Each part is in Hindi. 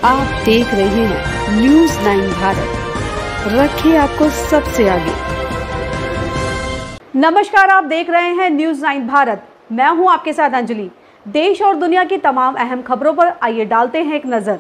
आप देख रहे हैं न्यूज़ 9 भारत, रखिए आपको सबसे आगे। नमस्कार, आप देख रहे हैं न्यूज़ 9 भारत। मैं हूं आपके साथ अंजलि। देश और दुनिया की तमाम अहम खबरों पर आइए डालते हैं एक नजर।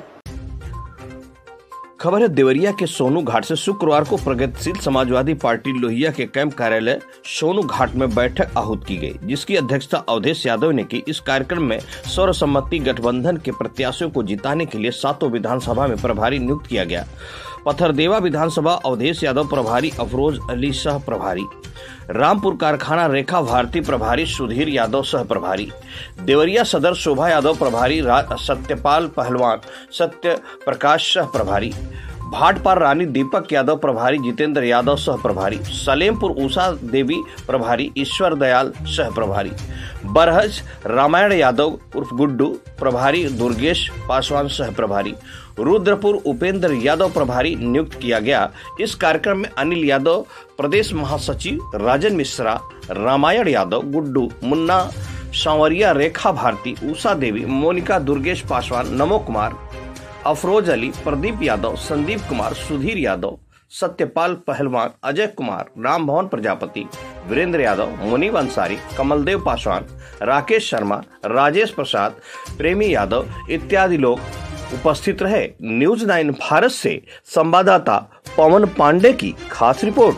खबर है, देवरिया के सोनू घाट से शुक्रवार को प्रगतिशील समाजवादी पार्टी लोहिया के कैंप कार्यालय सोनू घाट में बैठक आहूत की गई, जिसकी अध्यक्षता अवधेश यादव ने की। इस कार्यक्रम में सर्वसम्मति गठबंधन के प्रत्याशियों को जिताने के लिए 7 विधानसभा में प्रभारी नियुक्त किया गया। पथरदेवा विधानसभा अवधेश यादव प्रभारी, अफरोज अली सह प्रभारी, रामपुर कारखाना रेखा भारती प्रभारी, सुधीर यादव सह प्रभारी, देवरिया सदर शोभा यादव प्रभारी, सत्यपाल पहलवान, सत्य प्रकाश सह प्रभारी, भाटपार रानी दीपक यादव प्रभारी, जितेंद्र यादव सह प्रभारी, सलेमपुर उषा देवी प्रभारी, ईश्वर दयाल सह प्रभारी, बरहज रामायण यादव उर्फ गुड्डू प्रभारी, दुर्गेश पासवान सह प्रभारी, रुद्रपुर उपेंद्र यादव प्रभारी नियुक्त किया गया। इस कार्यक्रम में अनिल यादव प्रदेश महासचिव, राजन मिश्रा, रामायण यादव, गुड्डू, मुन्ना सांवरिया, रेखा भारती, उषा देवी, मोनिका, दुर्गेश पासवान, नमो कुमार, अफरोज अली, प्रदीप यादव, संदीप कुमार, सुधीर यादव, सत्यपाल पहलवान, अजय कुमार, राम भवन प्रजापति, वीरेंद्र यादव, मुनीब अंसारी, कमलदेव पासवान, राकेश शर्मा, राजेश प्रसाद, प्रेमी यादव इत्यादि लोग उपस्थित रहे। न्यूज़ 9 भारत से संवाददाता पवन पांडे की खास रिपोर्ट।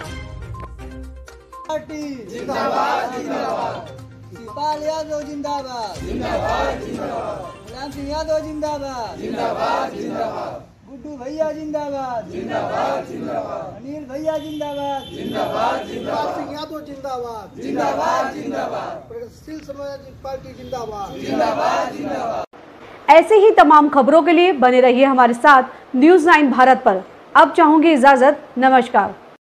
जिंदाबाद जिंदाबाद, शिवपाल यादव जिंदाबाद जिंदाबाद जिंदाबाद, मुलायम सिंह यादव जिंदाबाद जिंदाबाद जिंदाबाद, गुड्डू भैया जिंदाबाद जिंदाबाद जिंदाबाद, अनिल भैया जिंदाबाद जिंदाबाद जिंदाबाद, सिंह यादव जिंदाबाद जिंदाबाद जिंदाबाद, प्रगतिशील समाजवादी पार्टी जिंदाबाद जिंदाबाद जिंदाबाद। ऐसे ही तमाम खबरों के लिए बने रहिए हमारे साथ न्यूज़ 9 भारत पर। अब चाहूंगी इजाजत, नमस्कार।